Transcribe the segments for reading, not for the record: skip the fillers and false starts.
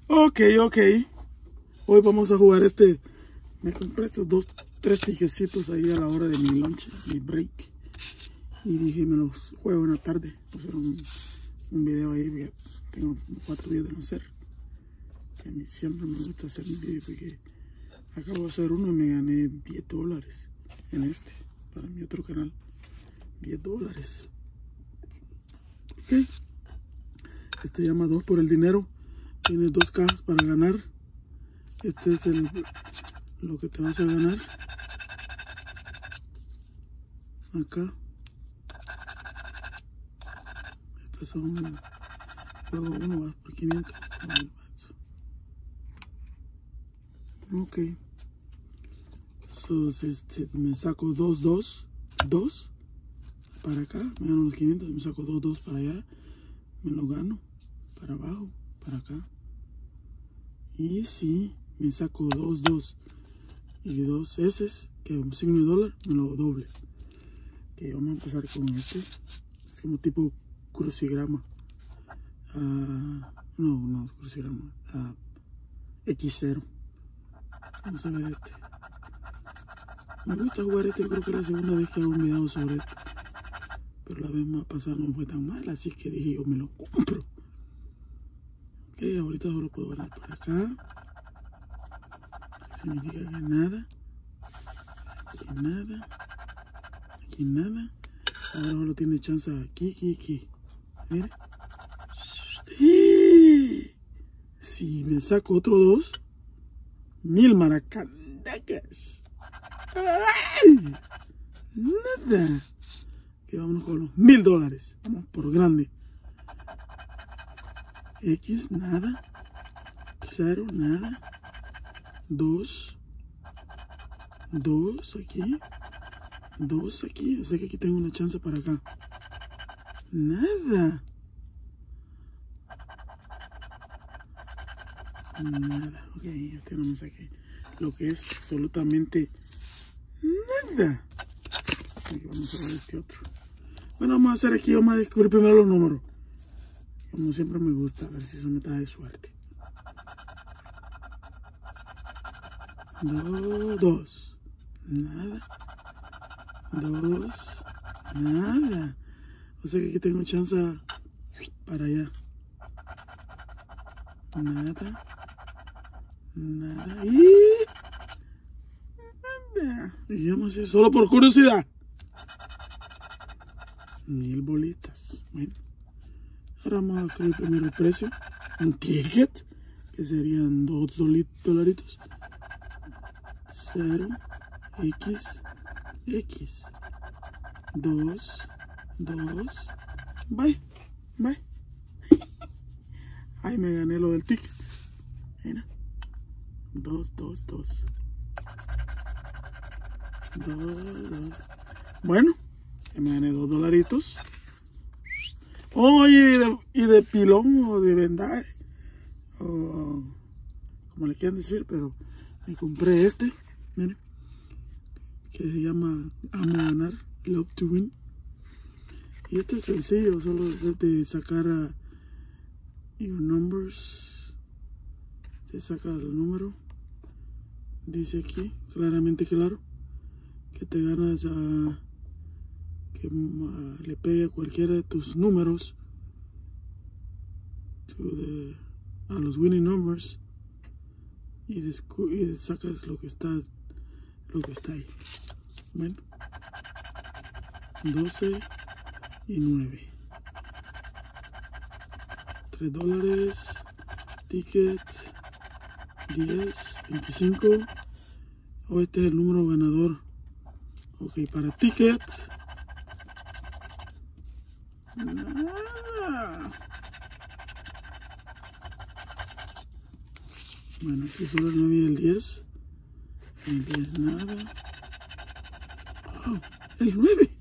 Ok. Hoy vamos a jugar Me compré estos 3 ticketcitos ahí a la hora de mi lunch, mi break. Y dije, me los juego en la tarde. Voy a hacer un video ahí, porque tengo 4 días de no hacer. Que a mí siempre me gusta hacer un video porque acabo de hacer uno y me gané $10 en para mi otro canal. $10. Ok. Llama 2 por el dinero. Tiene 2 cajas para ganar. Este es lo que te vas a ganar. Acá. Estas son juego 1 va por 500. Ok. Me saco 2 para acá. Me gano los 500. Me saco 2 para allá. Me lo gano. Para abajo. Para acá. Y si me saco 2 y 2 S, que es un signo de dólar, me lo doble. Que vamos a empezar con es como tipo crucigrama. No, crucigrama. X0. Vamos a ver Me gusta jugar creo que es la segunda vez que hago un video sobre esto. Pero la vez más pasada no fue tan mal, así que dije yo me lo compro. Ok, ahorita solo puedo ganar por acá. Significa que nada. Aquí nada. Ahora solo tiene chance aquí. Mira. Si me saco otro 2, 1000 maracandacas. ¡Ay! Nada. Que vámonos con los $1000. Vamos por grande. X, nada. 0, nada. 2 aquí. 2 aquí. O sea que aquí tengo una chance para acá. Nada. Ok, no me saqué. Lo que es absolutamente nada. Aquí vamos a ver otro. Bueno, vamos a hacer aquí. Vamos a descubrir primero los números. Como siempre me gusta. A ver si eso me trae suerte. 2. Nada. 2. Nada. O sea que aquí tengo chance para allá. Nada. Y nada. Digamos así, solo por curiosidad. 1000 bolitas. Bueno. Ahora vamos a escribir primero el precio. Un ticket. Que serían $2. 0, X, 2, bye. Ahí me gané lo del ticket. Mira, 2. Bueno, ya me gané $2. Oye, y de pilón o de vendar, o como le quieran decir, pero me compré miren, que se llama Amo Ganar, Love to Win. Y es sencillo, solo es de sacar your numbers. Te saca el número. Dice aquí, claramente claro, que te ganas que le pegue a cualquiera de tus números a los winning numbers. Y sacas lo que está ahí. Bueno, 12 y 9. $3. Ticket 10, 25. Este es el número ganador. Ok, para ticket. Nada. Bueno, aquí solo el 9 y el 10. El 10 nada. Oh, el 9.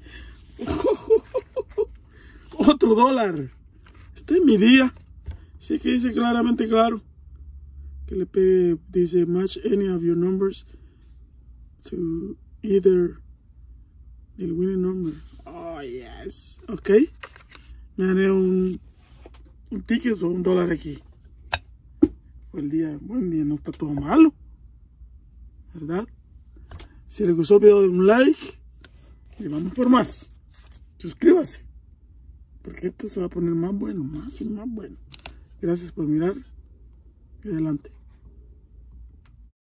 Otro $1. Este es mi día. Sí que dice claramente claro. Que le pegue, dice match any of your numbers to either el winning number. Oh, yes. Ok. Me gané un ticket o $1 aquí. fue el día, buen día, no está todo malo, ¿verdad? Si les gustó el video, den un like y vamos por más. Suscríbase, porque esto se va a poner más bueno, más y más bueno. Gracias por mirar y adelante.